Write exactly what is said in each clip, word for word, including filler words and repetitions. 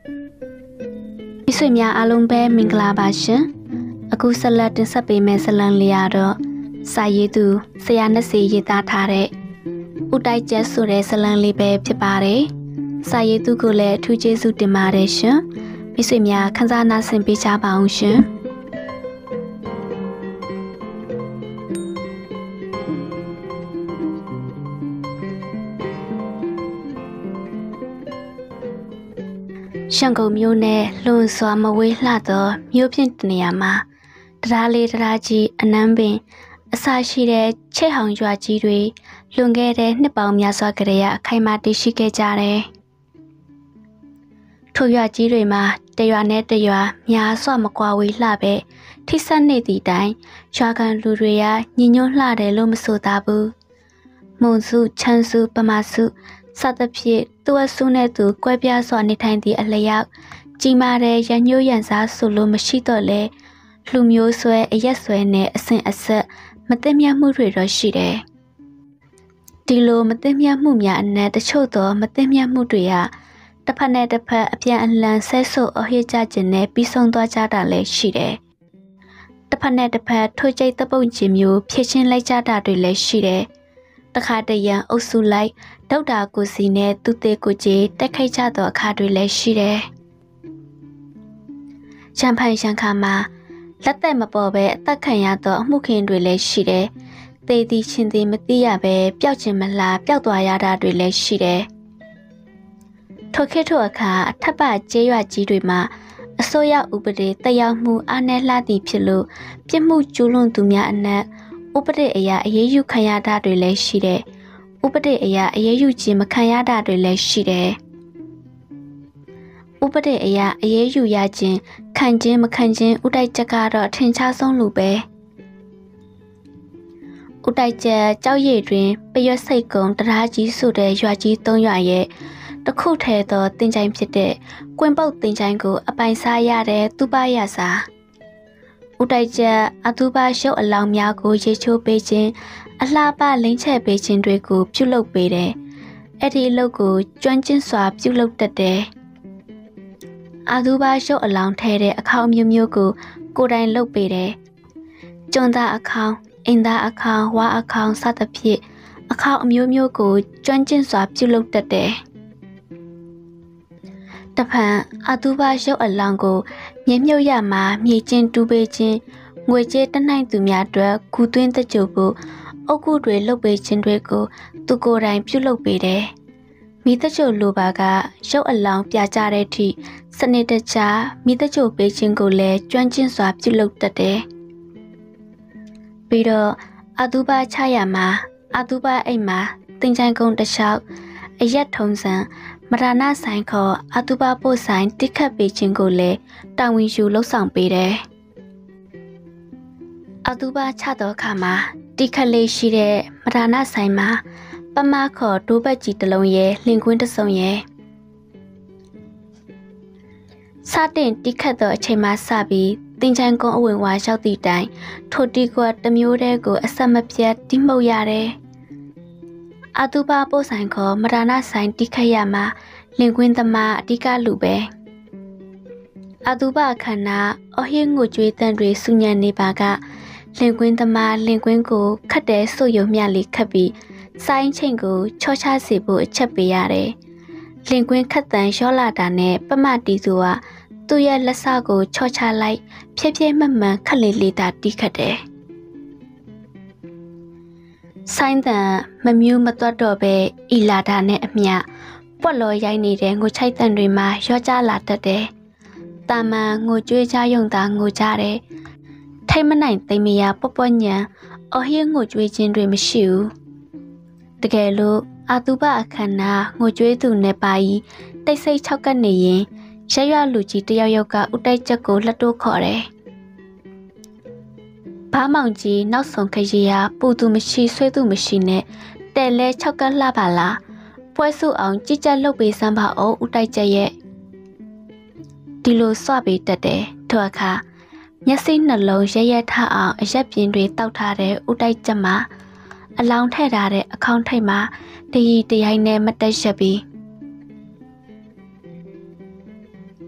มิสุมีอารมณ์แบบมิงกลาบาชนอากูสลัดตินสเปเมสลังเลียดอสายตูสยานสียตาทาเรอุตัยเจสุเรสลังลีเบพิบาเรสายตูกุเลทุเจสุติมาเรชมิสุมีขันซานาสินปิชาบาอุชช่างกูมิวเน่ลุนสวามเวลาตัวมิวพินตเนียมาตราเลตราจีอันนั้นเป็นอาศัยชีเดเช่หงจัวจีด้วยลุงเกเรนปาวมีสวกเรียใครมาติชิเกจาเรทุกอย่างจีด้วยมาเตยวันเนตยว่ามีสวมกว่าเวลาเบที่สันนิติได้ชากันลุเรียยินยนลาเดลุมสุตาบูมุนสุชันสุปมาสุสัตว์พิษตัวสุนัขตัวกวยพิอาสวนิทันดีอะไรยักจีมาเรยันยูยันซาสุลุมชิตเลลุมยูสวยเอเยสวยเนอสินอสมเตมียมุรุยรชิเดดิโลมเตมียมุมีอันเนตโชตัวมเตมียมุดุยาตะพันเนตะเพอเพียอันลันเซโซอเฮจาจินเนปิส่งตัวจาดาเลชิเดตะพันเนตะเพอทุใจตะปุ่นจิมยูเพียชินไลจาดาด้วยเลชิเดตะคาเดียนอุสุไลดาวดากุสีเนตุเตกุเจแต่ใครจะตัวคาด้วยเลชิเดฉันพันฉันขามาและแต่มาบอกเบตักขันยาตัวมุขินด้วยเลชิเดเตดีชินดีมติยาเบเปียวจิมลาเปียวตัวยาดาด้วยเลชิเดทุกเคทุกขาทับะเจยวจีด้วยมาโซยาอุปเดตยามูอันเนลาดีพิลุเปียมูจูลุนตุมีอันเนอุปเดเอยาเยยุขันยาดาด้วยเลชิเดอุปเดเอยาเยยุจิมขันยาดาด้วยเลชิเดอุปเดเอยาเยยุยาจินขันจินมขันจินอุดัยจักการะทินชาส่งลูเบอุดัยเจเจ้าเยรินไปยศใส่กงตราจีสุเดยาจีตงยาเยตะคู่เทตัวตินใจพิเดกวนเป้าตินใจกูอภัยสายาเดตุบายาสาอุดัยเจอตุบาเชวอลาวมียกูเยชูเปจินอลาบาลิงเชเปจินด้วยกูพิลุกเปเดเอดีโลกูจวนจินสวาพิลุกตัดเดอาดูบาโชอลองเทเรอคาวมิวมิวกูกูได้ลุกไปเดจงตาอคาวอินดาอคาววาอคาวสัตพิอคาวมิวมิวกูจวนจินสวาพิลุกตัดเดตะพันอาดูบาโชอลองกูมีมิวยามามีจินตูเบจินงวยเจตันไหนตุมียตัวกูตุนตะจูกูอกูด้วยลุกไปจินด้วยกูตุกูได้พิลุกไปเดมีตะจูลูบากาโชอลองปยาจาเรทีสนิทจ้ามีตะจูเปจิงกูเลจวนจินสวาพิลุกตัดเดปีโดอาดูบาชายามาอาดูบาไอมาติงจังกงตะชาวอยัดทงสันมรานาสายขออาดูบาโปสายติขับเปจิงกูเลตาวินชูลกสองปีเดอาดูบาชาโตขามาติขัเลชีเดมรานาสายมาปะมาขอดูบาจิตลงเยลิงกุนตะสงเยซาเดนติขัดตัวเชมาซาบีติงจังกงอเวงวาชาวตีไดทุดีกว่าตะมิวเรกูอสมเพียติมบยาเรอาตุบาโปสังขอมรานาสังติขยามาลิงกุนตมาติกาลูเบอาตุบาขณะอเฮงงูจวยตันเรสุญญานิบากะลิงกุนตมาลิงกุนกูขัดเดสุโยมียลิขบีไซน์เชงกูชอชาสิบุเชปยาเรลิงกุนขัดตันชอลาดาเนปมาติซัวตุยละซากูชอชาไลเพียเพียมันมันขลิลิตาติขัดเดไซน์แต่มมิวมาตัวดอเบอีลาดาเนอเมียปวดลอยใหญ่นี่เดงูใช้ตันริมายอจ้าลาดเดตามางูจุ้ยจ้ายงตางูจ้าเดไทยมันไหนเตมียาปปอนยาเอาเฮียงูจุ้ยจินริมชิวตะเกลูอาตุบะอาคันนางูจุ้ยตุเนปายได้ใส่ชาวกันเนยใช้ยาลูจีเตียวยกาอุตัยจักโกละโตขอเรบ้ามองจีนอกสงขยียาปูตุมชีสวยตุมชีเนแต่เล่ชาวกันลาบาลาป่วยสู้เอาจิจัลลูกเบสัมบาโออุตัยเจเยดิโลสวาเบตเตทัวคาမျက်စိနှလုံးရဲရဲထအောင်အရက်ပြင်းတွေတောက်ထားတဲ့ဥတိုက်ချက်မှာအလောင်းထည့်ထားတဲ့အခေါင်းထိပ်မှာတရီတရိုင်းနဲ့မတက်ရက်ပြီး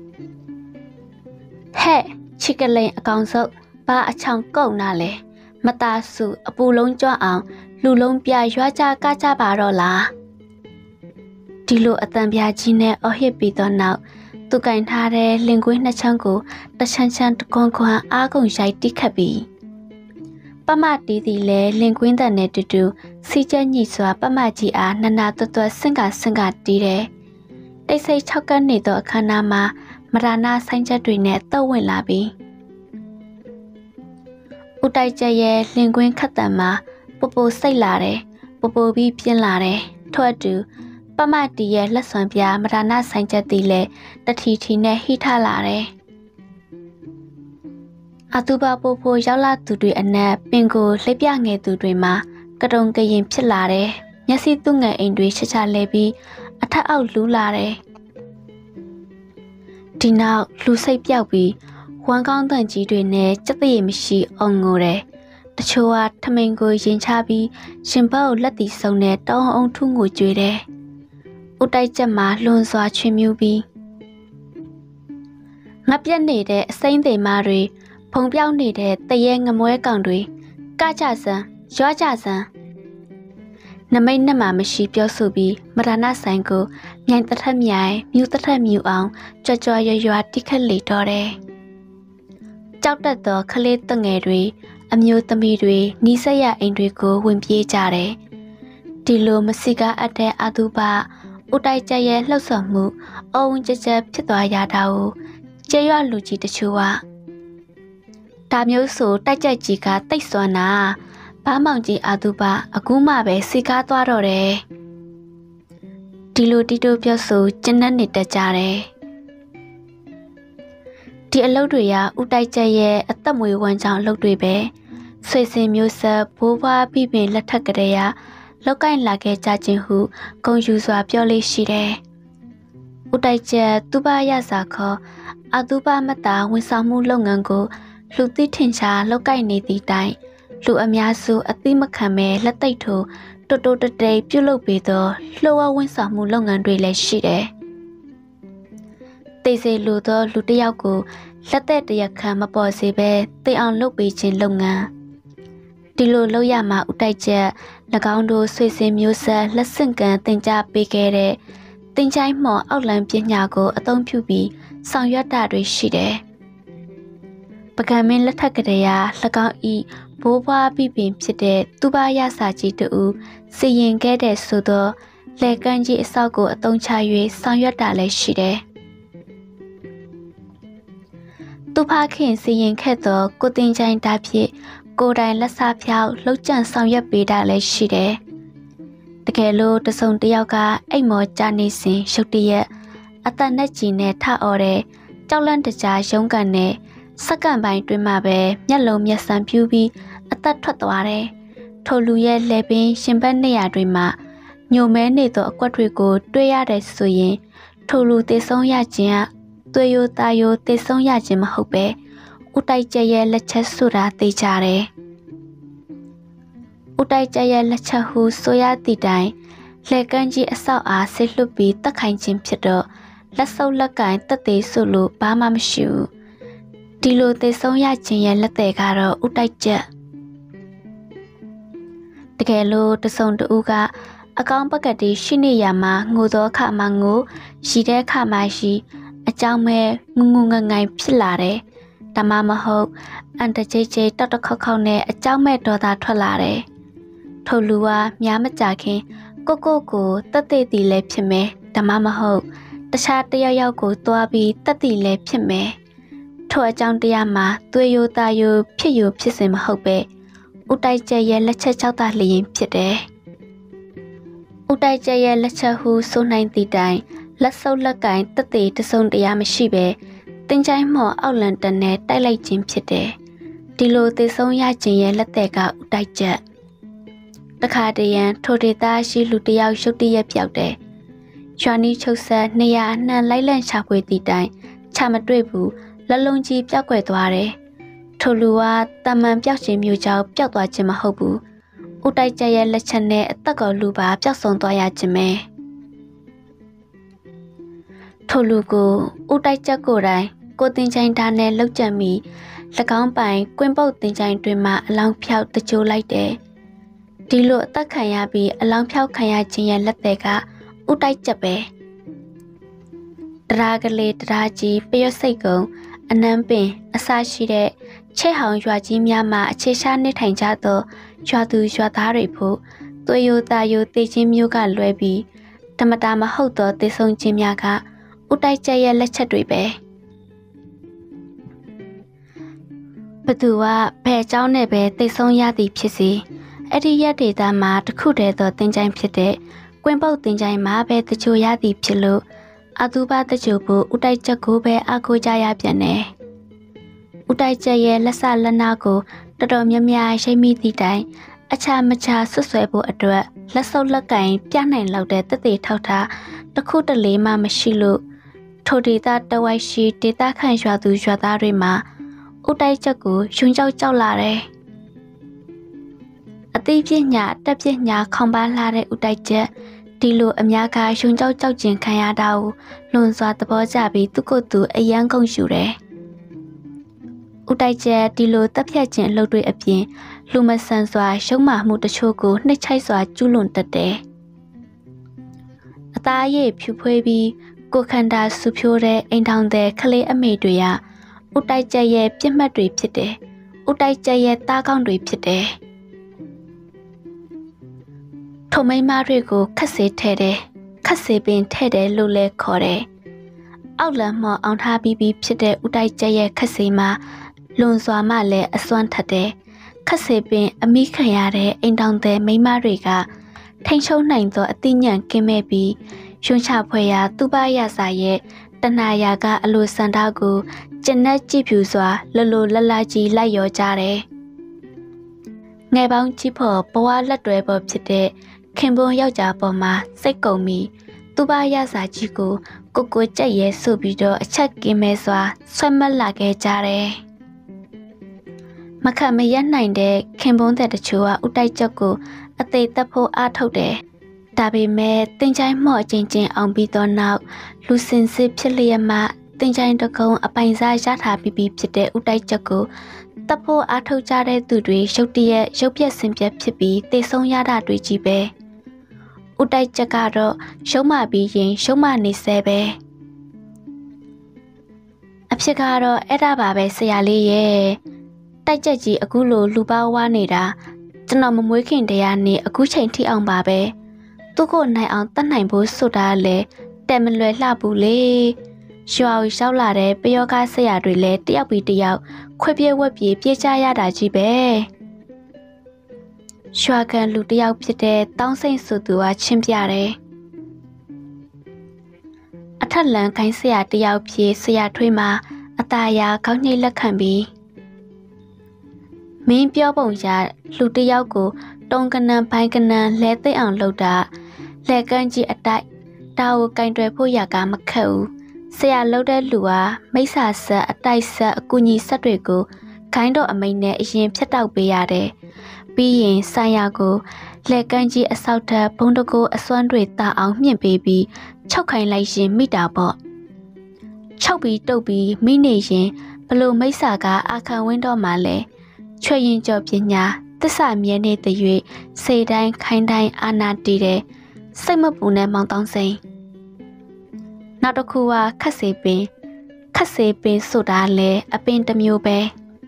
ဟဲ့ချစ်ကလိန်အကောင်စုပ်ဘာအချောင်ကုတ်နာလဲမသားစုအပူလုံးကြွအောင်လူလုံးပြရွာကြကားကြပါတော့လားဒီလိုအတန်ပြကြီးနဲ့အဟစ်ပြီးတော့နောက်သူကင်ထားတဲ့လင်ကွင်းနှစ်ချမ်းကိုတချမ်းချမ်းတကွန်ခွန်အားကုန်ရိုက်တိခတ်ပြီးပမတီးတီလဲလင်ကွင်းတဲ့နဲ့တူတူစီကျညိစွာပမကြီးအားနနာတွတ်တွတ်ဆင့်ကဆင့်ကတီးတယ်တိတ်ဆိတ်၆ကန်းနေသောအခမ်းအနားမှာမရဏဆိုင်ချက်တွေနဲ့တုပ်ဝင်လာပြီးဦးတိုက်ကျရဲ့လင်ကွင်းခတ်တံမှာပူပူစိတ်လာတယ်ပူပူပြီးပြင်းလာတယ်ထို့အတူပမတီရဲ့လက်စွမ်းပြမရဏဆိုင်ချက်တီလဲတထီထီနဲ့ဟိထလာတယ်အတူပါပို့ဖို့ရောက်လာသူတွေအနက်ပင်ကိုလှိပ်ပြငယ်သူတွေမှာကတုံကရင်ဖြစ်လာတယ်မျက်စိသူ့ငယ်အိမ်တွေချချလဲပြီးအထက်အောက်လူးလာတယ်ဒီနောက်လူစိတ်ပြောက်ပြီးဝမ်းကောင်းတန်ကြီးတွေနဲ့စက်တရမရှိအောင်ငိုတယ်တချို့ကထမိန်ကိုရင်ချပြီးရှင်ဘတ်ကိုလက်တီဆုံနဲ့တောင်းအောင်ထုငိုကြွေးတယ်ဦးတိုက်ချက်မှာလွန်စွာချွေမြူးပြီးငပြက်နေတဲ့အစိမ့်သိမ်မတွေဖုံပြောင်းနေတဲ့တရဲငမွဲကောင်တွေကကြစံရွာကြစံနမိတ်နဲ့မှမရှိပြောဆိုပြီးမရဏဆိုင်ကိုမြိုင်တထက်မြိုင်မြူတထက်မြူအောင်ကြွကြွရွရွတိခက်လေတော့တယ်ကြောက်တတ်သောခလေးတငယ်တွေအမျိုးသမီးတွေနီးစပ်ရအိမ်တွေကိုဝင်ပြေးကြတယ်ဒီလိုမစီကားအပ်တဲ့အတူပါဦးတိုက်ကျရဲ့လှုပ်ဆော်မှုအုံကြကြဖြစ်သွားရတာကိုကျဲရွလူကြီးတချို့ကဒါမျိုးဆိုတိုက်ကြိုက်ကြီးကတိတ်စွမ်းနာဘာမောင်ကြီးအာသူပါအခုမှပဲစီကားသွားတော့တယ်ဒီလိုတီတိုပြောဆိုကျဉ်းနေတတ်ကြတယ်ဒီအလုပ်တွေကဥတိုက်ချက်ရဲ့အသက်မွေးဝမ်းကြောင်းအလုပ်တွေပဲဆွေစင်မျိုးဆက်ဘိုးဘွားပြပင်လက်ထက်ကလေးကလောက်ကင်လာခဲ့ကြခြင်းဟုဂုံယူစွာပြောလေးရှိတယ်ဥတိုက်ချက်သူပါရစာခေါ်အာသူပါမတာဝန်ဆောင်မှုလုပ်ငန်းကိုလူသိထင်ရှားလောက်ကင်နေသည့်တိုင်လူအများစုအသိမခံမဲ့လက်သိပ်ထိုတိုးတိုးတတိပြုတ်လုပ်ပြီးတော့လှော်ဝဝန်ဆောင်မှုလုပ်ငန်းတွေလည်းရှိတယ်။တေစေလူသောလူတစ်ယောက်ကိုလက်သက်တရခံမပေါ်စေပဲသိအောင်လုပ်ပေးခြင်းလုပ်ငန်းဒီလိုလုပ်ရမှာဥတိုက်ချက်၎င်းတို့ဆွေစဉ်မျိုးဆက်လက်ဆင့်ကန်တင်ကြပေးခဲ့တဲ့တင်ချိုင်းမော်အောက်လန်ပညာကိုအသုံးပြုပြီးဆောင်ရွက်တာတွေရှိတယ်။ပကံမင်းလက်ထက်ကလေးက၎င်းဤဘိုးဘွားပြပင်ဖြစ်တဲ့သူပါရစာကြီးတူစီရင်ခဲ့တဲ့ဆိုသောလက်ကန်းကြီးအဆောက်ကိုအသုံးချ၍ဆောင်ရွက်တာလည်းရှိတယ်။သူဖခင်စီရင်ခဲ့သောကိုတင်ချိုင်းတာဖြစ်ကိုယ်တိုင်လက်စားဖြောက်လှုပ်ကြံဆောင်ရွက်ပေးတာလည်းရှိတယ်။တကယ်လို့တစုံတစ်ယောက်ကအိမ်မော်ကြနေစဉ်ရုတ်တရက်အသက်နဲ့ကြီးနဲ့ထအော်တဲ့ကြောက်လန့်တကြားရုံးကန်နဲ့စက္ကန့်ပိုင်းတွင်မှပဲမျက်လုံးမျက်စံပြူးပြီးအသက်ထွက်သွားတယ်။ထိုလူရဲ့လက်ပင်ရှင်ဘက်နေရာတွေမှာညိုမဲနေသောအကွက်တွေကိုတွေ့ရတယ်ဆိုရင်ထိုလူသေဆုံးရခြင်းကသွေးရိုးသားရိုးသေဆုံးရခြင်းမဟုတ်ပဲဦးတိုက်ကျရဲ့လက်ချက်ဆိုတာသိကြတယ်။ဦးတိုက်ကျရဲ့လက်ချက်ဟုဆိုရသည့်တိုင်လက်ကန်းကြီးအဆောက်အားဆိတ်လွတ်ပြီးတက်ခိုင်ခြင်းဖြစ်တော့လက်ဆုပ်လက်ကင်တက်သေးဆိုလို့ဘာမှမရှိဘူး။ဒီလိုသေဆုံးရခြင်းရဲ့လက်သည်ကတော့ဦးတိုက်ချက်တကယ်လို့တစုံတူကအကောင်းပကတိရှိနေရမှာငိုသောအခါမှာငိုရှိတဲ့အခါမှာရှိအကြောင်းမဲ့ငုံငုံငငိုင်ဖြစ်လာတယ်။ဒါမှမဟုတ်အန်တကြိတ်ကြိတ်တောက်တခေါက်ခေါက်နဲ့အကြောင်းမဲ့ဒေါသထွက်လာတယ်။ထိုလူကများမကြခင်ကိုကိုကိုတက်တဲ့တီလည်းဖြစ်မယ်။ဒါမှမဟုတ်တခြားတယောက်ယောက်ကိုတွားပြီးတက်တီလည်းဖြစ်မယ်။ထိုအကြောင်းတရားမှာသွေးရိုးသားရိုးဖြစ်ရိုးဖြစ်စဉ်မဟုတ်ပဲဦးတိုက်ကျရဲ့လက်ချက်ချောက်တာလျင်ဖြစ်တယ်။ဦးတိုက်ကျရဲ့လက်ချက်ဟုဆိုနိုင်သည့်တိုင်လက်ဆုပ်လက်ကင်တက်သေးတစုံတရားမရှိပဲတင်ချိုင်းမော်အောက်လန်တန်နဲ့တိုက်လိုက်ခြင်းဖြစ်တယ်။ဒီလိုသေဆုံးရခြင်းရဲ့လက်သက်ကဦးတိုက်ချက်တခါတရံထိုဒေသရှိလူတယောက်ရုတ်တရက်ပြောက်တယ်။ရွာနီးချုပ်ဆက်နေရအနှံလိုက်လန့်ရှာဖွေသည့်တိုင်ချမတွေ့ဘူးလက်လုံးကြီးပြောက်ွယ်သွားတယ်။ထိုလူကတမန်ပြောက်ခြင်းမျိုးကြောင့်ပျောက်သွားခြင်းမဟုတ်ဘူး။ဦးတိုက်ကျရဲ့လက်ချက်နဲ့အသက်ကောလူပါပျောက်ဆုံးသွားရခြင်းပဲ။ထိုလူကိုဦးတိုက်ချက်ကိုယ်တိုင်ကိုတင်ချိုင်တာနဲ့လောက်ကြံပြီး၎င်းပိုင်ကွင်းပုတ်တင်ချိုင်တွင်မှအလောင်းဖြောက်တကြိုလိုက်တယ်ဒီလိုအသက်ခံရပြီးအလောင်းဖြောက်ခံရခြင်းရဲ့လက်တွေကဥတိုက်ချက်ပဲတရာကလေးတရာကြီးပရွတ်စိတ်ကုံအနမ်းပင်အစရှိတဲ့ချဲ့ဟောင်ရွာကြီးများမှာအခြေရှားနေထိုင်ကြသောရွာသူရွာသားတွေဖို့သွေးရိုးသားရိုးတေချင်းမျိုးကလွဲပြီးဓမ္မတာမဟုတ်သောတေဆုံခြင်းများကဥတိုက်ချက်ရဲ့လက်ချက်တွေပဲဘသူကဘယ်เจ้าနဲ့ပဲတေဆုံရသည်ဖြစ်စီအဲ့ဒီရက်ဒေတာမှာတခုတည်းသောတင်ကြိုင်ဖြစ်တဲ့ကွင်းပုတ်တင်ကြိုင်မှာပဲတချို့ရသည်ဖြစ်လို့အတူပါတချို့ဖို့ဥတိုက်ချက်ကိုပဲအကိုကြရပြန်တယ်ဥတိုက်ချက်ရဲ့လက်စလက်နာကိုတော်တော်များများရှိမိသည့်တိုင်အချာမချာဆွဆွဲဖို့အတွက်လက်စုပ်လက်ကင်ပြနိုင်လောက်တဲ့တသက်ထောက်ထားတစ်ခုတလေမှမရှိလို့ထိုဒေတာတဝိုက်ရှိဒေတာခန့်ရွာသူရွာသားတွေမှာဥတိုက်ချက်ကိုယွန်းကြောက်ကြောက်လာတယ်အသိပညာတက်ပညာခေါင်ပါလာတဲ့ဥတိုက်ချက်ဒီလိုအများကယွန်းကြောက်ကြောက်ကျင်ခံရတာကိုလွန်စွာသဘောကျပြီးသူကိုယ်သူအယံကုန်ယူတယ်ဥတိုက်ချက်ဒီလိုတက်ဖြတ်ခြင်းအလုပ်တွေအပြင်လူမဆန်စွာရှုံးမာမှုတချို့ကိုနှိမ့်ချိုက်စွာကျူးလွန်တတ်တယ်အသားရည်ဖြူဖွေးပြီးကိုခန္ဓာဆူဖြိုးတဲ့အိမ်ထောင်တဲ့ခလေးအမေတွေကဥတိုက်ချက်ရဲ့ပြစ်မှတ်တွေဖြစ်တယ်ဥတိုက်ချက်ရဲ့သားကောင်းတွေဖြစ်တယ်ထုံမိန်မတွေကိုခက်စေထဲတယ်ခက်စေပင်ထဲတယ်လို့လဲခေါ်တယ်အောက်လမ်းမော်အောင်ထားပြီးပြီးဖြစ်တဲ့ဥတိုက်ချက်ရဲ့ခက်စေမှာလွန်စွာမှလည်းအစွမ်းထက်တယ်ခက်စေပင်အမိခံရတဲ့အိမ်တောင်တဲ့မိန်းမတွေကထိန်ချုံနိုင်သောအသိဉာဏ်ကင်းမဲ့ပြီးရွှန်ချဖွဲ့ရာသူပရစာရဲ့တဏှာရာကအလိုစန္ဒကိုကျဉ်နဲ့ကြည့်ဖြူစွာလလိုလလကြီးလိုက်ရောကြတယ်ငယ်ပေါင်းကြီးဖို့ဘဝလက်တွဲပေါ်ဖြစ်တဲ့ခင်ပွန်းယောက်ျားပေါ်မှာစိတ်ကုန်ပြီးသူပရစာကြီးကိုကိုကိုကြက်ရဲဆိုပြီးတော့အချက်ကင်းမဲစွာဆွဲမက်လာခဲ့ကြတယ်မခတ်မရက်နိုင်တဲ့ခင်ပွန်းတဲ့တချို့ကဥတိုက်ချက်ကိုအသေးသက်ဖို့အားထုတ်တယ်ဒါပေမဲ့တင်ချိုင်းမော့ချင်းချင်းအောင်ပြီးတော့နောက်လူစင်စစ်ဖြစ်လျက်မှတင်ချိုင်းတကုံအပိုင်စားရထားပြီးပြီးဖြစ်တဲ့ဥတိုက်ချက်ကိုတပ်ဖို့အားထုတ်ကြတဲ့သူတွေရုတ်တရက်ရုပ်ပြက်ဆင်ပြက်ဖြစ်ပြီးတေဆုံးရတာတွေကြီးပဲဥတိုက်ချက်ကတော့ရှုံးမပြီးရင်ရှုံးမနေဆဲပဲအဖြစ်ကတော့အဲ့ဒါပါပဲဆရာလေးရဲ့တိုက်ချက်ကြီးအခုလိုလူပါဝါနေတာကျွန်တော်မမွေးခင်တရားနေအခုချိန်ထိအောင်ပါပဲသူ့ကိုနိုင်အောင်တတ်နိုင်ဖို့ဆိုတာလေတက်မလွယ်လှဘူးလေရွာကိုရောက်လာတဲ့ပယောဂဆရာတွေလည်းတယောက်ပြီးတယောက်ခွေပြဲဝက်ပြေးပြေးကြရတာကြီးပဲရွာကန်လူတယောက်ဖြစ်တဲ့တောင်းစိန်ဆိုသူကချင်းပြတယ်အထက်လန်ခိုင်းဆရာတယောက်ဖြစ်ဆရာထွေးမှာအตาရာခေါင်းညှိလက်ခံပြီးမင်းပြောပုံရလူတယောက်ကိုတုံကနန်ပိုင်းကနန်လဲသိအောင်လုပ်တာလက်ကန်းကြီးအတိုက်တာကိုကင်တွယ်ဖို့ရကမခက်ဘူးဆရာလုပ်တဲ့လူကမိစ္ဆာဆက်အတိုက်ဆက်အကူကြီးဆက်တွေကိုခိုင်းတော့အမိန်နဲ့အရင်ဖြတ်တောက်ပေးရတယ်ပြီးရင်ဆိုင်ရာကိုလက်ကန်းကြီးအဆောက်ထက်ဘုံတကိုအစွမ်းတွေတာအောင်မြင့်ပေးပြီးချုပ်ခိုင်းလိုက်ရင်မိတာပေါ့ချုပ်ပြီးတုပ်ပြီးမိနေရင်ဘလို့မိစ္ဆာကအာခံဝင်းတော့မှလဲချွေရင်ကြော်ပညာသစ္စာမြဲနေတဲ့၍စေတိုင်းခိုင်းတိုင်းအာနာတည်တဲ့စိတ်မပူနဲ့မောင်တောင်းစိန်နောက်တစ်ခုကခက်စေပင်ခက်စေပင်ဆိုတာလေအပင်တစ်မျိုးပဲ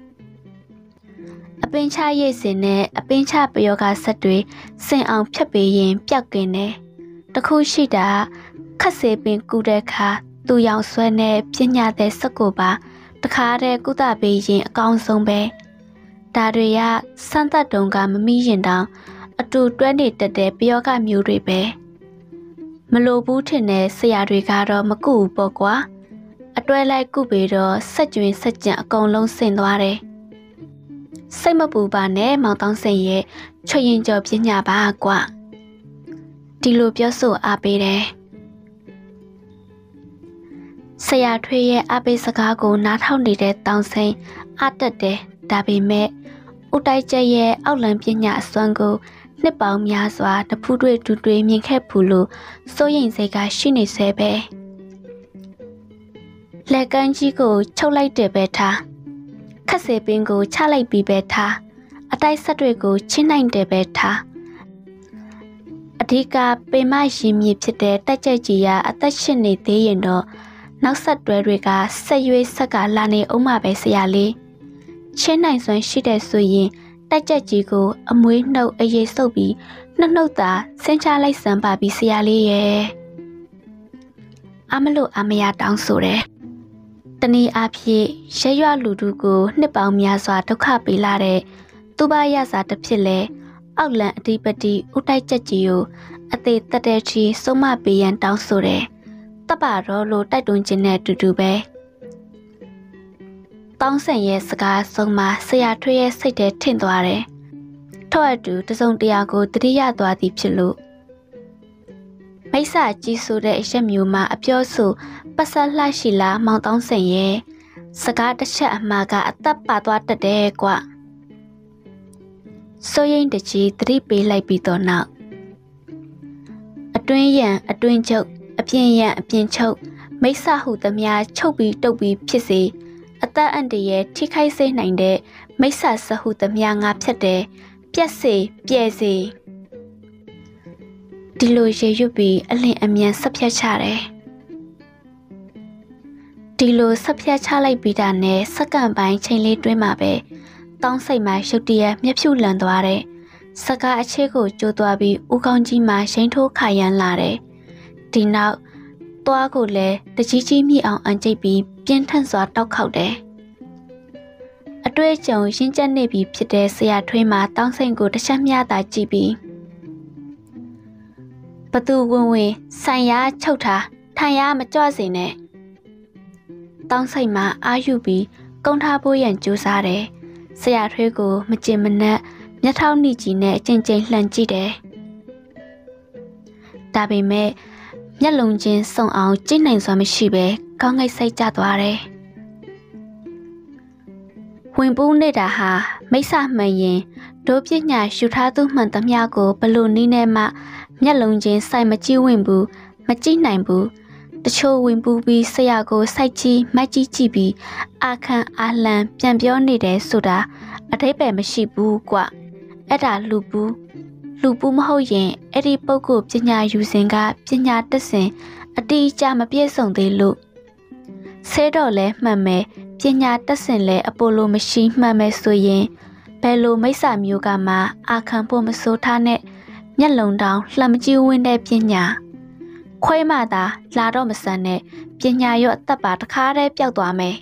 အပင်ချရိတ်စင်နဲ့အပင်ချပယောဂဆက်တွေစင်အောင်ဖြတ်ပေးရင်ပျောက်ကင်းတယ်တခုရှိတာခက်စေပင်ကူတဲ့ခါသူရောင်ဆွဲနဲ့ပညာတဲ့စက်ကိုပါတခါတည်းကုသပေးရင်အကောင်းဆုံးပဲဒါတွေကစမ်းသပ်တုံကမမိရင်တောင်အတူတွဲနေတတ်တဲ့ပယောဂမျိုးတွေပဲမလိုဘူးထင်တဲ့ဆရာတွေကတော့မကူဘူးပေါ့ကွာအတွဲလိုက်ကုပြီးတော့ဆက်ကျွင်းဆက်ကြံအကုန်လုံးဆင်သွားတယ်စိတ်မပူပါနဲ့မောင်တောင်းစိန်ရဲ့ချွေရင်ကြော်ပညာပါကွာဒီလိုပြောဆိုအားပေးတယ်ဆရာထွေးရဲ့အားပေးစကားကိုနားထောင်နေတဲ့တောင်းစိန်အားတက်တယ်ဒါပေမဲ့ဥတိုက်ချက်ရဲ့အောက်လံပညာအစွမ်းကိုနှစ်ပေါင်းများစွာတဖူးတွေတူတွေမြင်ခဲ့ဘူးလို့စိုးရိမ်စိတ်ကရှိနေဆဲပဲလက်ကန်ကြီးကိုချုပ်လိုက်တယ်ပဲထားခက်စေပင်ကိုချလိုက်ပြီးပဲထားအတိုက်ဆက်တွေကိုချင်းနိုင်တယ်ပဲထားအဓိကပေမရင်မြေဖြစ်တဲ့တက်ကြက်ကြီးကအသက်ရှင်နေသေးရင်တော့နောက်ဆက်တွဲတွေကဆက်ရွေးဆက်ကလာနေအောင်မှာပဲဆရာလေးချင်းနိုင်စွမ်းရှိတဲ့ဆိုရင်တက်ကြက်ကြီးကိုအမွေးနှုတ်အရေးဆုပ်ပြီးနှုတ်နှုတ်သာဆင်းချလိုက်စမ်းပါပြီဆရာလေးရဲ့အမလို့အမရတောင်းဆိုတယ်တနည်းအားဖြင့်ရရွလူထုကိုနှစ်ပေါင်းများစွာဒုက္ခပေးလာတဲ့သူဘရစာတစ်ဖြစ်လဲအောက်လန်အဓိပတိဥတိုက်ချက်ကြီးကိုအသေးတက်တဲ့ချီဆုံးမပေးရန်တောင်းဆိုတယ်တပ်ပါတော့လို့တိုက်တွန်းခြင်းနဲ့အတူတူပဲတောင်းဆန်ရဲ့စကားဆုံးမှာဆရာထွေးရဲ့စိတ်ထဲထင်သွားတယ်ထော့အတူတစုံတရာကိုတတိယသွားသည်ဖြစ်လို့မိစ္ဆာကြီးဆိုတဲ့အရက်မျိုးမှာအပြောဆိုပတ်ဆက်လှရှိလားမောင်တောင်းဆန်ရဲ့စကားတစ်ချက်အမှားကအသက်ပါသွားတတ်တယ်ကွစိုးရိမ်တကြီးသတိပေးလိုက်ပြီးတော့နောက်အတွင်းရန်အတွင်းချုပ်အပြင်ရန်အပြင်ချုပ်မိစ္ဆာဟုသမျှချုပ်ပြီးတုပ်ပြီးဖြစ်စေအသက်အန္တရာယ်ထိခိုက်စေနိုင်တဲ့မိစ္ဆာစဟုသမျှငါဖြတ်တယ်ပြက်စေပြဲစေဒီလိုရေရွတ်ပြီးအလင်းအမြန်ဆက်ဖြတ်ချတယ်ဒီလိုဆက်ဖြတ်ချလိုက်ပြီးတာနဲ့စက္ကန့်ပိုင်းချိန်လေးတွင်းမှာပဲတောင်းစိတ်မှရုတ်တရက်မျက်ဖြူလန်သွားတယ်စကားအခြေကိုကျိုးသွားပြီးဦးကောင်းကြီးမှရှိန်ထိုးခါရမ်းလာတယ်ဒီနောက်သွားကိုလည်းတကြီးကြီးမြည်အောင်အန်ကျိတ်ပြီးပြင်းထန်စွာတောက်ခေါက်တယ်အတွေ့အကြုံရင်းကျက်နေပြီဖြစ်တဲ့ဆရာထွေးမှတောင်းစိတ်ကိုတစ်ချက်မျှသာကြည့်ပြီးဘသူဝင်ဝင်ဆိုင်ရချုပ်ထားထိုင်ရမကြွစေနဲ့တောင်းစိတ်မှအာယူပြီးကုန်းထားဖို့ရန်ကြိုးစားတယ်ဆရာထွေးကိုမကြင်မနက်မျက်ထောက်နှိကြီးနဲ့အကျဉ်းချင်းလှန်ကြည့်တယ်ဒါပေမဲ့မျက်လုံးချင်းစုံအောင်ကြည့်နိုင်စွာမရှိပဲကောင်းငိတ်စိတ်ကျသွားတယ်ဝင်ပူးနေတာဟာမိစ္ဆာမှန်ရင်ဒုပညာရှုထားသူမှန်သမျှကိုဘလို့နည်းနဲ့မှမျက်လုံးချင်းစိုက်မကြည့်ဝင်ဘူးမကြည့်နိုင်ဘူးတချို့ဝင်ပူးပြီးဆရာကိုစိုက်ကြည့်မကြည့်ကြည့်ပြီးအာခံအာလံပြန်ပြောနေတယ်ဆိုတာအထိပ္ပယ်မရှိဘူးကွအဲ့ဒါလူပူးလူပူးမဟုတ်ရင်အဲ့ဒီပုဂ္ဂိုလ်ပညာယူစဉ်ကပညာတက်စဉ်အတိအကျမပြည့်စုံသေးလို့ဆဲတော့လဲမှန်မယ်ပညာတက်စဉ်လဲအပိုလိုမရှိမှန်မယ်ဆိုရင်ဘယ်လိုမိစ္ဆာမျိုးကမှအာခံဖို့မစိုးထားနဲ့မျက်လုံးတောင်လှမ်းမကြည့်ဝင်းတဲ့ပညာခွဲမှသာလာတော့မဆန်နဲ့ပညာရော့အသက်ပါတခါတည်းပျောက်သွားမယ်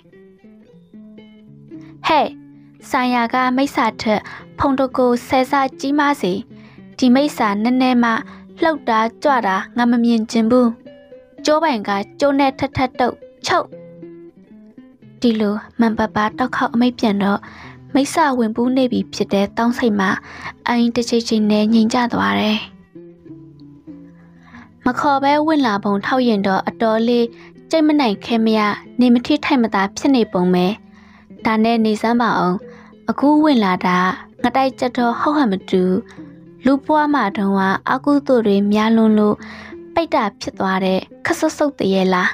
ဟဲ့ဆိုင်ရာကမိစ္ဆာထက်ဖုန်တကိုဆဲစားကြီးမစီဒီမိစ္ဆာနည်းနည်းမှလှုပ်တာကြွတာငါမမြင်ချင်ဘူးကျိုးပိုင်ကကျိုးနဲ့ထက်ထက်တုတ်ချုပ်ဒီလိုမန်ပပတောက်ခေါက်အမိတ်ပြန်တော့မိစ္ဆာဝင်ပူးနေပြီဖြစ်တဲ့တောင်းစိတ်မှာအရင်တစ်ချိန်ချိန်နဲ့ငြိမ်ကျသွားတယ်မခေါ်ပဲဝင်လာပုံထောက်ရင်တော့အတော်လေးကြိတ်မနိုင်ခဲမရနေမထိထိုက်မသာဖြစ်နေပုံပဲဒါနဲ့နေစမ်းပါအောင်အခုဝင်လာတာငတိုက်ကြတော့ဟောက်ဟမတူလူပွားမှာတုန်းကအကုသို့တွေများလွန်းလို့ပိတ်တာဖြစ်သွားတဲ့ခဆုတ်ဆုတ်တရေလား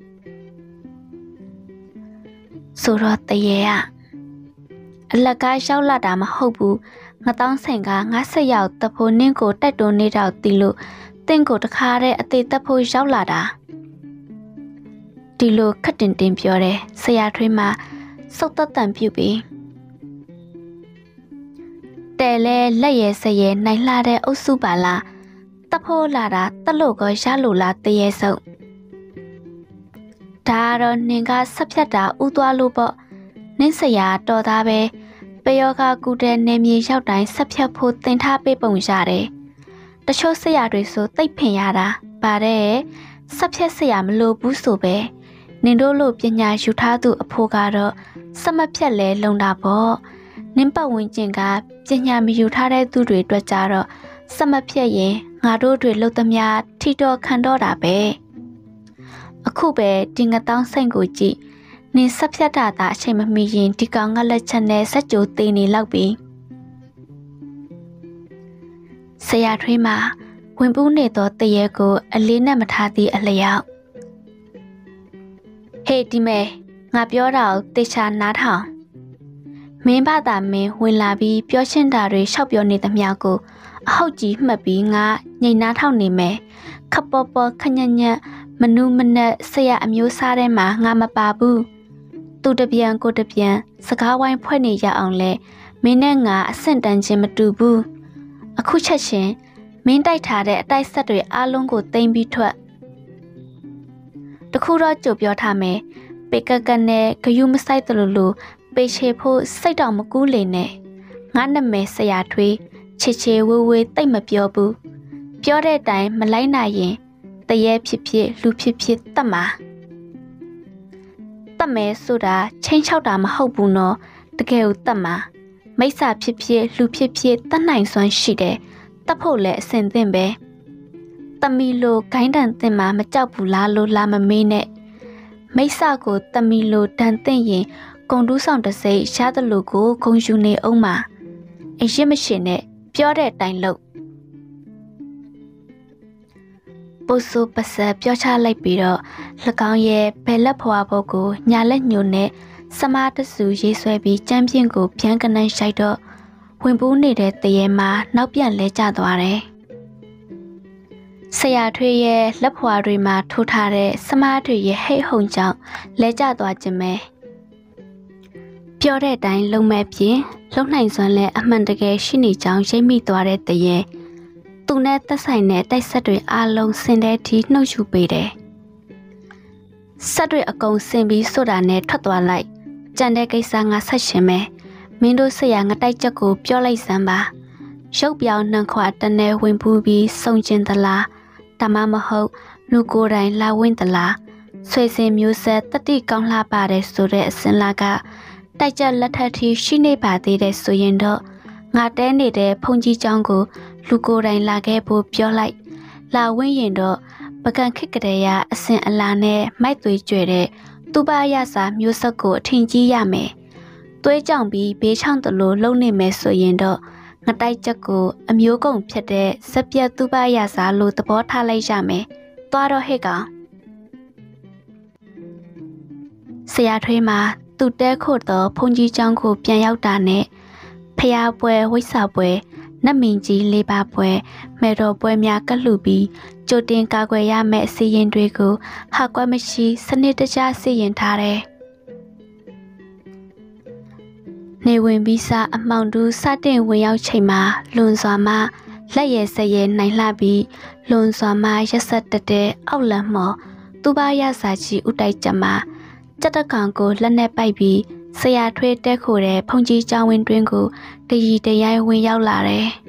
ဆိုတော့တရေကအလကားရောက်လာတာမဟုတ်ဘူးငတောင်းဆိုင်ကငါဆက်ရောက်တဖို့နင်းကိုတက်တွန်းနေတော့တီလို့တင့်ကိုတခါတဲ့အသေးတက်ဖို့ရောက်လာတာဒီလိုခက်တင်တင်ပြောတယ်ဆရာထွေးမှစုတ်သက်တန်ပြုတ်ပြီးတဲလဲလက်ရဲစရဲနိုင်လှတဲ့အုပ်စုပါလားတဖို့လာတာတက်လို့ကောရလို့လားတရေစုပ်ဒါတော့နင်ကဆက်ဖြတ်တာဥသွားလို့ပေါ့နင်းဆရာတော်သားပဲပယောဂကူတဲ့နေမြေရောက်တိုင်းဆက်ဖြတ်ဖို့တင်ထားပေးပုံရတယ်တချို့ဆရာတွေဆိုတိတ်ဖင်ရတာပါတဲ့ဆက်ဖြတ်ဆရာမလို့ဘူးဆိုပဲနင်တို့လို့ပညာယူထားသူအဖိုးကတော့စမဖြတ်လဲလုံတာပေါ့နင်းပတ်ဝန်းကျင်ကပညာမယူထားတဲ့သူတွေအတွက်ကြတော့စမဖြတ်ရင်ငါတို့တွေလှုပ်သမျှထီတော်ခံတော့တာပဲအခုပဲဒီငတောင်းစိတ်ကိုကြည့်နင်ဆက်ဖြတ်တာသာအချိန်မမီရင်ဒီကောင်ကလက်ချက်နဲ့ဆက်ကြိုသေးနေလောက်ပြီဆရာထွေးမှာဝင်ပူးနေသောတရေကိုအလေးနဲ့မထားသည့်အလျောက်ဟေးဒီမဲငါပြောတာကိုတေချာနားထောင်မင်းဘာသာမင်းဝင်လာပြီးပြောရှင်းတာတွေရှောက်ပြောနေသမျှကိုအဟုတ်ကြီးမှတ်ပြီးငါညိတ်နားထောင်နေမယ်ခပ်ပေါ်ပေါ်ခညံ့ညံ့မနုမနက်ဆရာအမျိုးစားထဲမှာငါမပါဘူးသူတပြန်ကိုတပြန်စကားဝိုင်းဖွဲ့နေရအောင်လဲမင်းနဲ့ငါအဆင့်တန်းချင်းမတူဘူးအခုချက်ချင်းမင်းတိုက်ထားတဲ့အတိုက်ဆက်တွေအားလုံးကိုသိမ်းပြီးထွက်တခုတော့ကြိုပြောထားမယ်ပေကကနဲ့ဂယုမဆိုင်တလို့လို့ပေချေဖို့စိတ်တော်မကူးလေနဲ့ငါနာမည်ဆရာထွေးချေချေဝေးဝေးတိတ်မပြောဘူးပြောတဲ့အတိုင်းမလိုက်နိုင်ရင်တရေဖြစ်ဖြစ်လူဖြစ်ဖြစ်တတ်မှာတတ်မယ်ဆိုတာချင်းချောက်တာမဟုတ်ဘူးနော်တကယ်ကိုတတ်မှာမိစ္ဆာဖြစ်ဖြစ်လူဖြစ်ဖြစ်တတ်နိုင်စွမ်းရှိတယ်တတ်ဖို့လည်းအစဉ်သင့်ပဲတမီလိုဂိုင်းတန်တင်မှာမကြောက်ဘူးလားလို့လာမမေးနဲ့မိစ္ဆာကိုတမီလိုတန်တင်ရင်ဂုံတူးဆောင်တစိရသလိုကိုဂုံယူနေအောင်မှာအရင်မရှင်နဲ့ပြောတဲ့အတိုင်းလုပ်ပုစုပစပြောချလိုက်ပြီးတော့၎င်းရဲ့ဘယ်လက်ဖွာဘုတ်ကိုညာလက်ညိုနဲ့စမားတဆူရေးဆွဲပြီးကြမ်းပြင်းကိုပြန်ကနန်းရှိုက်တော့ဝင်ပူးနေတဲ့တရေမှာနောက်ပြန်လဲကျသွားတယ်ဆရာထွေးရဲ့လက်ဖွာတွေမှာထိုးထားတဲ့စမားတွေရဲ့ဟိတ်ဟုန်ကြောင့်လဲကျသွားခြင်းပဲပြောတဲ့အတိုင်းလုံမဲ့ပြင်လုံနိုင်စွမ်းလဲအမှန်တကယ်ရှိနေကြောင်းရိပ်မိသွားတဲ့တရေသူနဲ့သက်ဆိုင်တဲ့တိုက်ဆက်တွေအလုံးစင်တဲ့ထိနှုတ်ယူပေးတယ်ဆက်တွေအကုန်စင်ပြီးဆိုတာနဲ့ထွက်သွားလိုက်ကြံတဲ့ကိစ္စငါဆက်ရှင်မယ်မင်းတို့ဆရာငတိုက်ချက်ကိုပြောလိုက်စမ်းပါရုပ်ပြောင်းနှံခွာတနေဝင်ပူးပြီးစုံကျင်သလားဒါမှမဟုတ်လူကိုယ်တိုင်လာဝင်သလားဆွေစင်မျိုးဆက်တတိကောင်းလှပါတယ်ဆိုတဲ့အစင်လာကတိုက်ချက်လက်ထက်ထိရှိနေပါသေးတယ်ဆိုရင်တော့ငါတဲနေတဲ့ဖုန်ကြီးเจ้าကိုလူကိုယ်တိုင်လာခဲ့ဖို့ပြောလိုက်လာဝင်းရင်တော့ပကံခစ်ကလေးရအစင်အလာနဲ့မိုက်သွေးကြွယ်တဲ့သူ့ပါရစာမျိုးဆက်ကိုအထင်ကြီးရမယ်သွေးကြောင်ပြီးဘေးချောင်းတလို့လုံနေမယ်ဆိုရင်တော့ငတိုက်ချက်ကိုအမျိုးကုန်ဖြစ်တဲ့စက်ပြတ်သူ့ပါရစာလို့သဘောထားလိုက်ရမယ်သွားတော့ဟဲ့ကောင်ဆရာထွေးမှာသူ့တဲခို့တော့ဖုန်ကြီးเจ้าကိုပြန်ရောက်တာနဲ့ဖျားပွဲဝိဆာပွဲနတ်မင်းကြီးလေးပါပွဲမေတော်ပွဲများကလှူပြီးကြိုတင်ကာကွယ်ရမယ့်အစီရင်တွေကိုဟာကွက်မရှိစနစ်တကျစီရင်ထားတယ်။နေဝင်ပြီးစားအမောင်တူစတင်ဝင်ရောက်ချိန်မှာလွန်စွာမှလက်ရည်ဆက်ရည်နိုင်လှပြီးလွန်စွာမှရက်ဆက်တတဲ့အောက်လမ်းမော်သူပါရစာကြီးဥတိုက်ကြမှာကြက်တကောင်ကိုလက်နဲ့ပိုက်ပြီးဆရာထွေးတက်ခိုတဲ့ဖုန်ကြီးကျောင်းဝင်းတွင်ကိုတရီတရိုင်းဝင်ရောက်လာတယ်။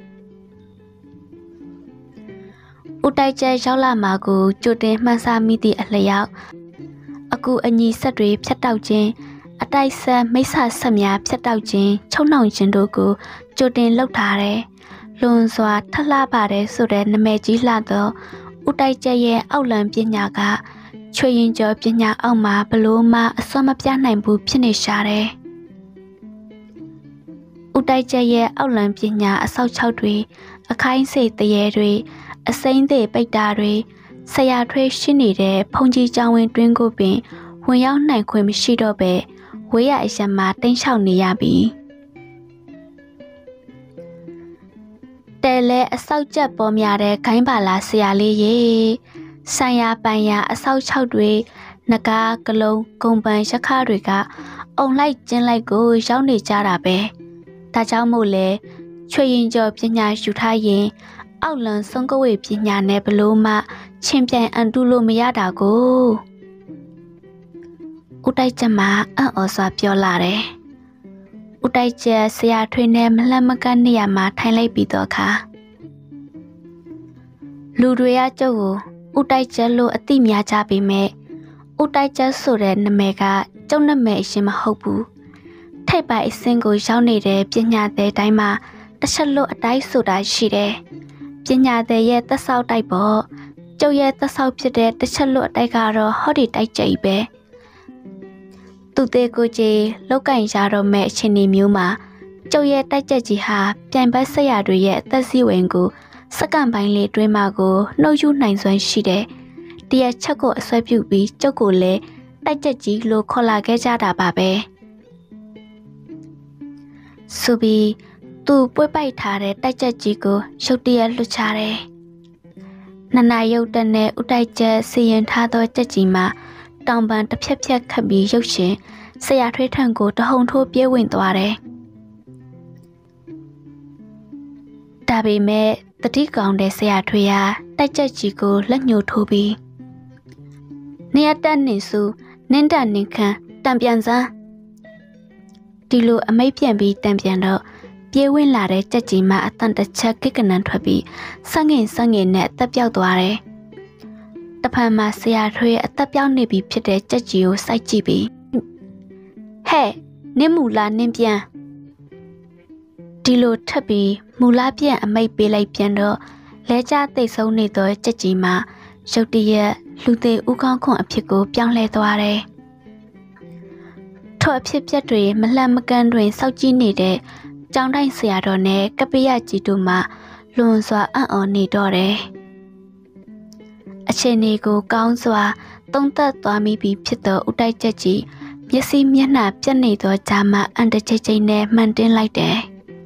ဦးတိုက်ကျဲရောက်လာမှာကိုကြိုတင်မှန်းဆမိသည့်အလျောက်အကူအညီဆက်တွေဖြတ်တောက်ခြင်းအတိုက်ဆက်မိစ္ဆာဆက်များဖြတ်တောက်ခြင်းချုံနှောင်ခြင်းတို့ကိုကြိုတင်လုပ်ထားတယ်။လွန်စွာထလှပါတယ်ဆိုတဲ့နာမည်ကြီးလှသောဦးတိုက်ကျဲရဲ့အောက်လံပညာကချွေရင်ကျော်ပညာအောက်မှာဘလို့မှအစွမ်းမပြနိုင်ဘူးဖြစ်နေရှာတယ်။ဦးတိုက်ကျဲရဲ့အောက်လံပညာအဆောက်အအုံတွေအခိုင်းစိတ်တရေတွေအစိမ့်သေးပိတ်တာတွေဆရာထွေးရှိနေတဲ့ဖုန်ကြီးကျောင်းဝင်းတွင်းကိုပင်ဝင်ရောက်နိုင်ခွင့်မရှိတော့ပဲဝေးရအရမတိန့်ချောက်နေရပြီတဲလဲအဆောက်ကျက်ပေါ်များတဲ့ခိုင်းပါလာဆရာလေးရေဆိုင်ရာပိုင်ရာအဆောက်အအုံတွေနဂါကလုံးဂုံပန်ရခတွေကအုံလိုက်ကျင်းလိုက်ကိုရောက်နေကြတာပဲဒါကြောင့်မို့လဲချွေရင်ကျော်ပညာယူထားရင်အောက်လန်ဆုံးကဝေပညာနဲ့ဘလို့မှချင်းပြိုင်အန်တူလို့မရတာကိုဦးတိုက်ချက်မှာအံ့ဩစွာပြောလာတယ်ဦးတိုက်ချက်ဆရာထွေးနဲ့မလှမ်းမကန့်နေရမှာထိုင်လိုက်ပြီးတော့ခါလူတွေကကျုပ်ကိုဦးတိုက်ချက်လို့အတိများကြပေမဲ့ဦးတိုက်ချက်ဆိုတဲ့နာမည်ကကျုပ်နာမည်အရင်မဟုတ်ဘူးထိပ်ပိုင်အစင်းကိုရောက်နေတဲ့ပညာသည်တိုင်းမှာတစ်ချက်လို့အတိုင်းဆိုတာရှိတယ်ပညာသည်ရဲ့သက်ဆောက်တိုက်ပေါ့ကျုပ်ရဲ့သက်ဆောက်ဖြစ်တဲ့တစ်ချက်လို့အတိုက်ကတော့ဟောဒီတိုက်ကြိပ်ပဲသူသေးကိုကြီးလောက်ကင်ရတော့မဲ့အချိန်မျိုးမှာကျုပ်ရဲ့တိုက်ကြက်ကြီးဟာပြိုင်ပတ်ဆက်ရတွေရဲ့အသက်စီဝင်ကိုစက္ကန့်ပိုင်းလေးတွင်းမှာကိုနှုတ်ယူနိုင်စွမ်းရှိတယ်။တရက်ချက်ကိုအဆွဲပြုတ်ပြီးကျုပ်ကိုလည်းတိုက်ချက်ကြီးလို့ခေါ်လာခဲ့ကြတာပါပဲဆိုပြီးသူပွေ့ပိုက်ထားတဲ့တိုက်ချက်ကြီးကိုရုတ်တရက်လွှတ်ချတယ်နနာရုတ်တက်နဲ့ဥတိုက်ချက်စီရင်ထားသောကြက်ကြီးမှာတောင်ပန်တစ်ဖြက်ဖြက်ခတ်ပြီးရုပ်ရှင်ဆရာထွေးထံကိုတဟုန်ထိုးပြေးဝင်သွားတယ်ဒါပေမဲ့တတိကောင်တဲ့ဆရာထွေးဟာတိုက်ချက်ကြီးကိုလက်ညှိုးထိုးပြီးနေရတက်နေစုနင်းတန်နင်းခမ်းတံပြန်စမ်းဒီလိုအမိတ်ပြန်ပြီးတံပြန်တော့ပြေးဝင်လာတဲ့ကြက်ကြီးမှာအတန်တစ်ချက်ကိကနန်ထွက်ပြီးဆက်ငင်ဆက်ငင်နဲ့အသက်ပြောက်သွားတယ်တဖန်မှာဆရာထွေးအသက်ပြောက်နေပြီဖြစ်တဲ့ကြက်ကြီးကိုစိုက်ကြည့်ပြီးဟဲ့နင်းမူလာနင်းပြန်ဒီလိုထပ်ပြီးမူလာပြန်အမိတ်ပေးလိုက်ပြန်တော့လဲကျသိဆုံးနေသောကြက်ကြီးမှာရုတ်တရက်လူသေးဥကောင်းခွန်အဖြစ်ကိုပြောင်းလဲသွားတယ်ထို့အဖြစ်ပြက်တွေမလှမ်းမကန်းတွင်စောက်ကြည့်နေတဲ့ကျောင်းတိုင်းဆရာတော်နဲ့ကပရကြီးတို့မှလွန်စွာအံ့ဩနေတော့တယ်အခြေအနေကိုကောင်းစွာသုံးသပ်သွားမိပြီးဖြစ်သောဥတိုက်ချက်ကြီးမျက်စိမျက်နှာပြတ်နေသောဂျာမအန်တချိတ်ချိတ်နဲ့မှန်တင်းလိုက်တယ်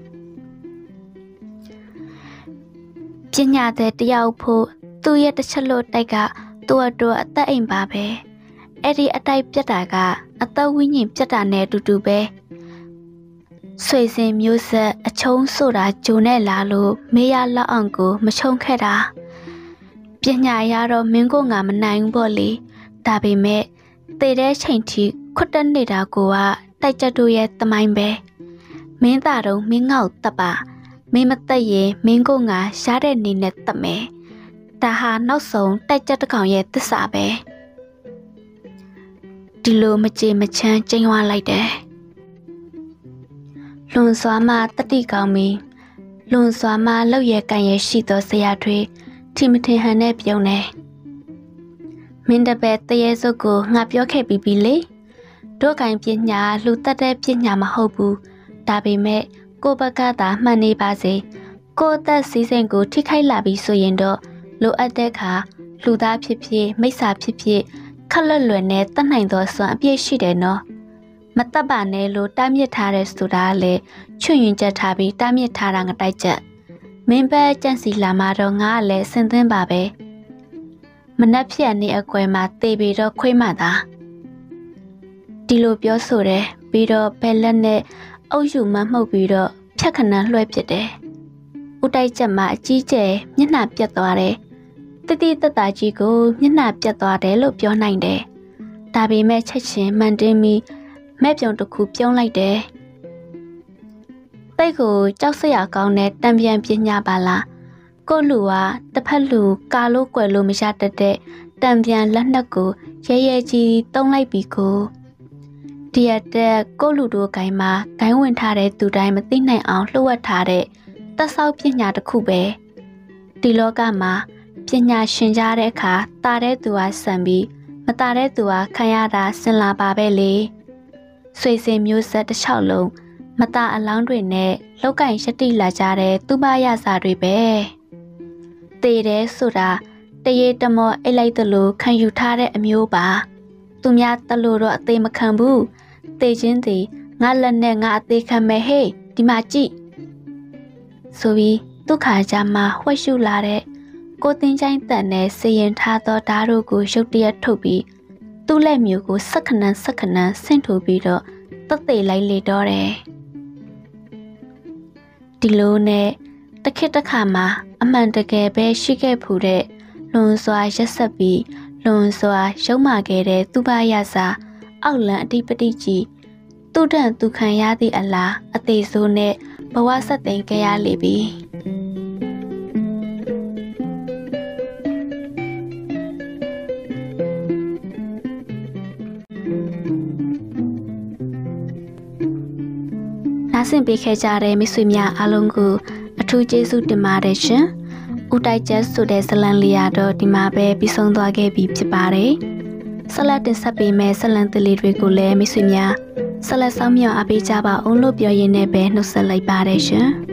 ပညာတဲ့တယောက်ဖို့သူ့ရဲ့တစ်ချက်လို့တိုက်ကသူ့အတွက်အသက်အိမ်ပါပဲအဲ့ဒီအတိုက်ပြတ်တာကအသက်ဝိညာဉ်ပြတ်တာနဲ့အတူတူပဲဆွေစဉ်မျိုးဆက်အချုံးဆိုတာဂျုံနဲ့လာလို့မေးရလောက်အောင်ကိုမချုံခဲ့တာပညာရတော့မင်းကငါမနိုင်ဘူးပေါ့လေဒါပေမဲ့သေတဲ့ချိန်ထိခွတ်တက်နေတာကိုကတိုက်ကြတို့ရဲ့တမိုင်းပဲမင်းသားတော့မင်းငေါ့တပ်ပါမင်းမသက်ရင်မင်းကငါရှားတဲ့နေနဲ့တပ်မယ်ဒါဟာနောက်ဆုံးတိုက်ကြတစ်ကောင်ရဲ့သစ္စာပဲဒီလိုမကြေမချမ်းကျင်းဝါလိုက်တယ်လွန်စွာမှတတိကောင်းပြီးလွန်စွာမှလောက်ရကန်ရရှိသောဆရာထွေးထီမထင်ဟန်နဲ့ပြုံးတယ်မင်းတပည့်တရေစုပ်ကိုငါပြောခဲ့ပြီးပြီလေတို့ကင်ပညာလူတက်တဲ့ပညာမဟုတ်ဘူးဒါပေမဲ့ကိုဘကသာမှန်နေပါစေကိုအသက်စီးစိမ်ကိုထိခိုက်လာပြီးဆိုရင်တော့လိုအပ်တဲ့အခါလူသားဖြစ်ဖြစ်မိစ္ဆာဖြစ်ဖြစ်ခက်လွတ်လွယ်နဲ့တတ်နိုင်သောစွမ်းအပြည့်ရှိတယ်နော်မတတ်ပါနဲ့လို့တားမြစ်ထားတဲ့ဆိုတာလေချွတ်ရင်ချက်ထားပြီးတားမြစ်ထားတာငတိုက်ချက်မင်းပဲကြန့်စီလာမှတော့ငါကလည်းစင်သင်းပါပဲမနှက်ဖြတ်နေအကွယ်မှာတေပြီးတော့ခွေးမှသာဒီလိုပြောဆိုတယ်ပြီးတော့ဘဲလက်နဲ့အုပ်ယူမှမှုတ်ပြီးတော့ဖြတ်ခဏလွှဲပစ်တယ်ဥတိုက်ချက်မှာအကြီးကျယ်မျက်နှာပြတ်သွားတယ်တတိတတကြီးကိုမျက်နှာပြတ်သွားတယ်လို့ပြောနိုင်တယ်ဒါပေမဲ့ချက်ချင်းမှန်တင်းပြီးမဲ့ပြုံတစ်ခုပြုံးလိုက်တယ်တိတ်ကိုကြောက်စရာကောင်းတဲ့တံပြန်ပညာပါလားကိုလူကတစ်ဖက်လူကာလို့ကွယ်လို့မရတတ်တဲ့တံပြန်လက်နှက်ကိုရဲရဲကြီးတုံးလိုက်ပြီးကိုဒီရတဲ့ကိုလူတို့ဂိုင်းမှာဂိုင်းဝင်ထားတဲ့သူတိုင်းမသိနိုင်အောင်လှုပ်ဝက်ထားတဲ့တက်ဆောက်ပညာတစ်ခုပဲဒီလောကမှာပညာရှင်ကြတဲ့အခါတာတဲ့သူကဆံပြီးမတာတဲ့သူကခံရတာစင်လာပါပဲလေဆွေစဉ်မျိုးဆက်တစ်လျှောက်လုံးမတာအလောင်းတွေနဲ့လောက်ကင်ရှတိလာကြတဲ့သူမရစာတွေပဲတေတယ်ဆိုတာတရေတမောအိတ်လိုက်သလိုခံယူထားတဲ့အမျိုးပါသူများတလို့တော့အသေးမခံဘူးတေချင်းစီငါလက်နဲ့ငါအသေးခံမယ်ဟေးဒီမှာကြည့်ဆိုပြီးဒုက္ခကြမှာဝှက်ရှုလာတဲ့ကိုတင်ချိုင်းတန်နဲ့စေရင်ထားသောဓာတ်တို့ကိုရုတ်တရက်ထုတ်ပြီးသူ့လက်မျိုးကိုစက္ကနန်းစက္ကနန်းဆင့်ထိုးပြီးတော့တတ်သိလိုက်လေတော့တယ်ဒီလိုနဲ့တခစ်တခါမှာအမှန်တကယ်ပဲရှိခဲ့ဖူးတဲ့လွန်စွာရက်ဆက်ပြီးလွန်စွာရုံးမာခဲ့တဲ့သူပရစာအောက်လန်အတိပတိကြီးသူ့တန်သူခံရသည့်အလားအသေးဆိုးနဲ့ဘဝဆက်သိမ်းခဲ့ရလေပြီနားဆင်ပေးခဲ့ကြတဲ့မိတ်ဆွေများအားလုံးကိုအထူးကျေးဇူးတင်ပါတယ်ရှင်။ဦးတိုက်ချက်ဆိုတဲ့ဇလံလေးရတော့ဒီမှာပဲပြီးဆုံးသွားခဲ့ပြီဖြစ်ပါတယ်။ဆက်လက်တင်ဆက်ပေးမယ့်ဇလံသစ်လေးတွေကိုလည်းမိတ်ဆွေများဆက်လက်ဆောင်မြောက်အားပေးကြပါအောင်လို့ပြောရင်းနဲ့ပဲနှုတ်ဆက်လိုက်ပါတယ်ရှင်။